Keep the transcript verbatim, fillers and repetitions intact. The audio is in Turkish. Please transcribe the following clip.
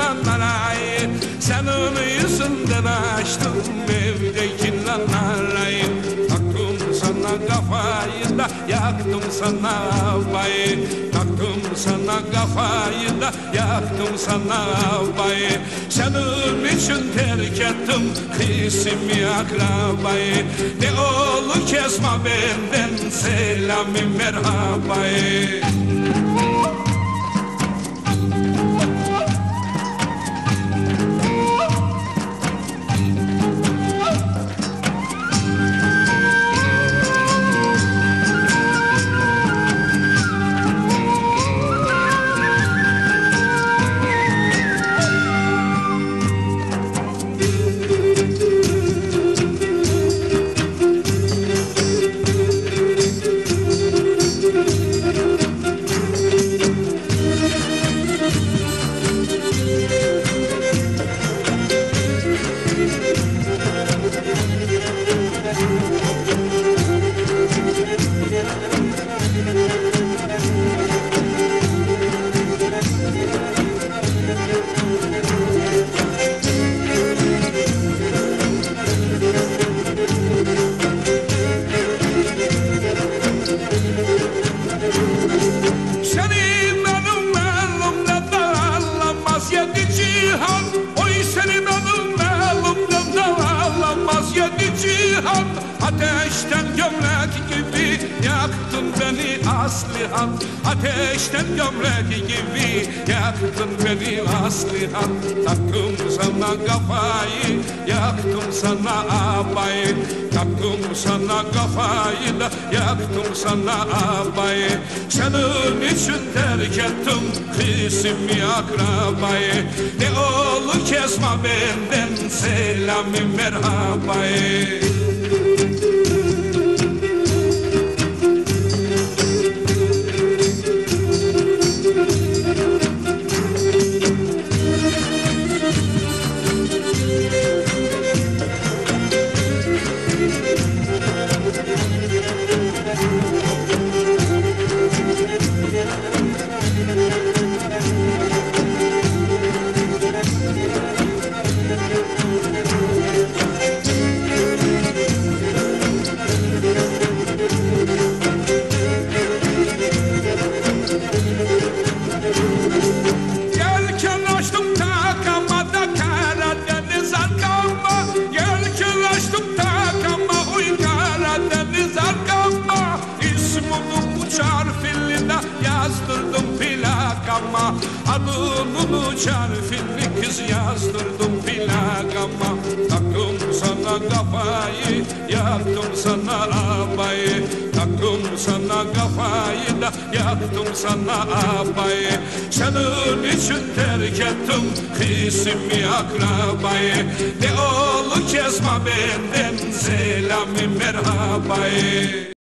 lanarayı, senin yüzünden açtım evdeki lanarayı. Taktım sana kafayı da yaktım sana bayı, taktım sana kafayı da yaktım sana bayı. Senin için terk ettim kısmi akrabayı. Ne olur kesme benden selamı merhabayı. Ateşten gömlek gibi yaktın beni aslihan, ateşten gömlek gibi yaktın beni aslihan. Taktım sana kafayı, yaktım sana abayı, taktım sana kafayı da yaktım sana abayı. Senin için terk ettim kısmi akrabayı. Ne olur kesme benden selamı merhabayı. Yazdırdım plakama, adımın uçar filli kız yazdırdım plakama. Taktım sana kafayı, yaktım sana abayı, taktım sana kafayı da yaktım sana abayı. Senin için terk ettim kısmi akrabayı. Ne olur kesme benden selamı merhabayı.